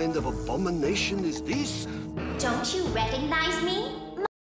kind of abomination is this? Don't you recognize me?